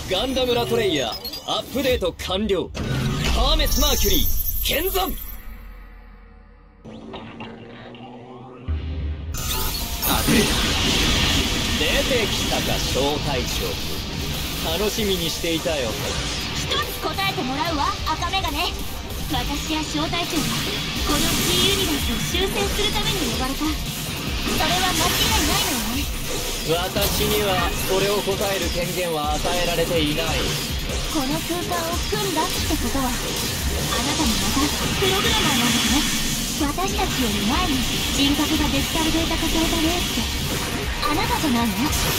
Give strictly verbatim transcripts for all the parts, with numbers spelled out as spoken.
ガンダムラトレイヤーアップデート完了。ハーメスマーキュリー見参。出てきたか招待状。楽しみにしていたよ。 一つ答えてもらうわ、赤メガネ。私や招待長はこの G ユニバースを修正するために呼ばれた。それは間違いないのよね。 私にはそれを答える権限は与えられていない。 この空間を組んだってことは、あなたもまたプログラマーなんだね。私たちより前に人格がデジタルデータ化された例ってあなたじゃないの？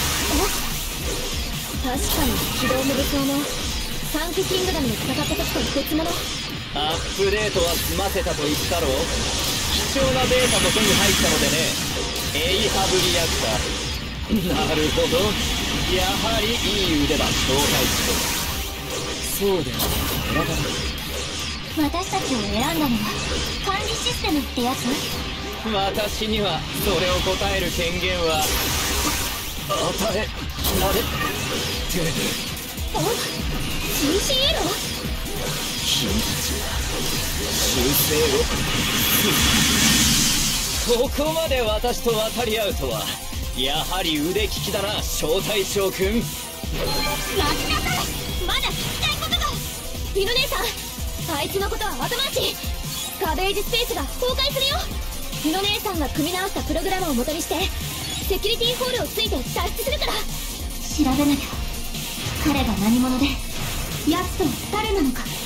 確かに機動無武装のサンクキングダムで戦った時と別物。 アップデートは済ませたと言ったろう。貴重なデータも手に入ったのでね。エイハブリアクター。なるほど、やはりいい腕だ招待長。そうでは選ばない。 私たちを選んだのは管理システムってやつ？ 私にはそれを答える権限は与えられて。 お？ シーシーエル？ 君たちは修正をここまで私と渡り合うとは、やはり腕利きだな招待長くん。 待ちなさい、まだ聞きたいことが。 ピノ姉さん、あいつのことは後回し。ガベージスペースが崩壊するよ。ピノ姉さんが組み直したプログラムを元にしてセキュリティホールをついて脱出するから。 調べなきゃ。彼が何者で、奴とは誰なのか。